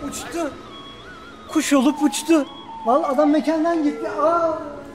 Uçtu. Kuş olup uçtu. Vallahi adam mekandan gitti. Aa!